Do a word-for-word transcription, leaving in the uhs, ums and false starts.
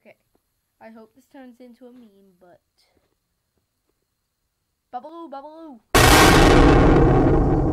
Okay. I hope this turns into a meme, but... Bubbaloo, bubbaloo!